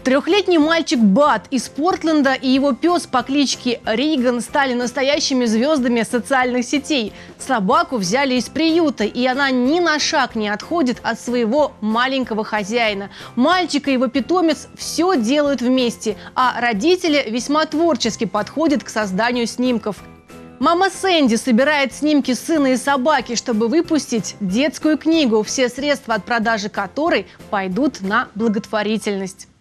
Трехлетний мальчик Бат из Портленда и его пес по кличке Риган стали настоящими звездами социальных сетей. Собаку взяли из приюта, и она ни на шаг не отходит от своего маленького хозяина. Мальчик и его питомец все делают вместе, а родители весьма творчески подходят к созданию снимков. Мама Сэнди собирает снимки сына и собаки, чтобы выпустить детскую книгу, все средства от продажи которой пойдут на благотворительность.